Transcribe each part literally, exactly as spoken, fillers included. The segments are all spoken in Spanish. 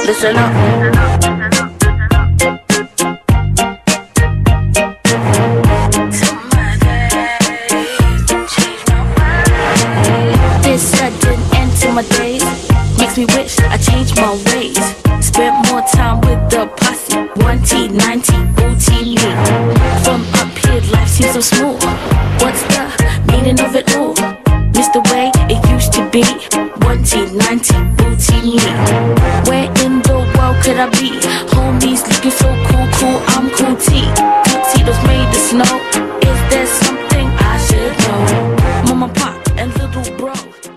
listen up. This sudden end to my days makes me wish I changed my ways. Spent more time with the posse, one T, ninety, booty me. From up here, life seems so smooth. What's the meaning of it all? Miss the way it used to be. One T, ninety, booty me. Where in the world could I be? Homies looking so cool, cool, I'm cool T. Tuxedos made of snow. Is there something I should know? Mama, pop, and little bro.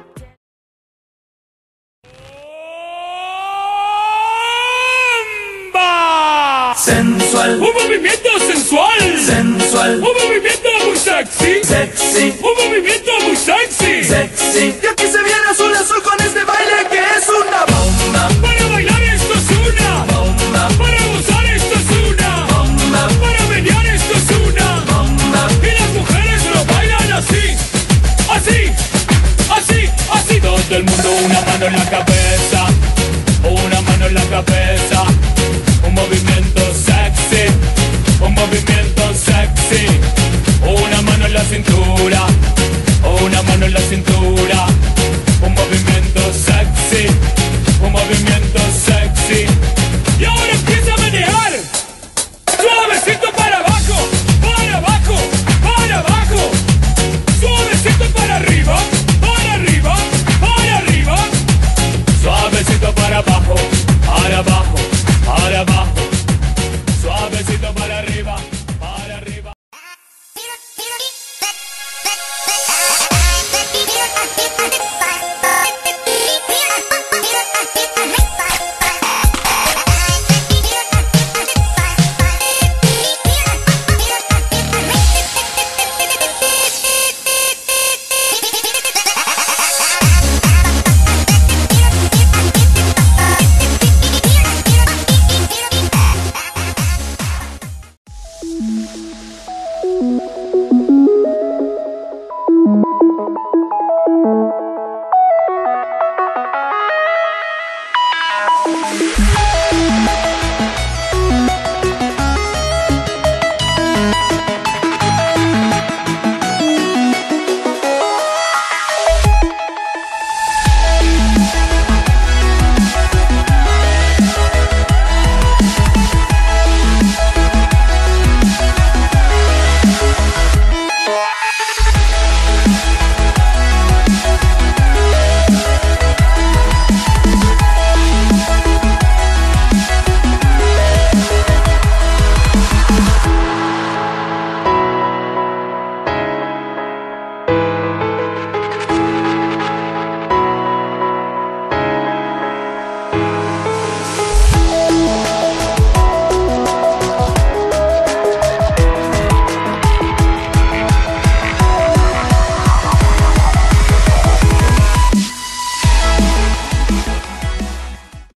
Sensual, un movimiento sensual, sensual, un movimiento muy sexy, sexy, un movimiento muy sexy, sexy. Y aquí se viene azul azul con este baile que es una bomba. Para bailar esto es una bomba, para gozar esto es una bomba, para menear esto es una bomba. y las mujeres lo bailan así, así, así, así. Todo el mundo una mano en la cabeza, una mano en la cabeza. Un movimiento sexy, un movimiento sexy. Una mano en la cintura,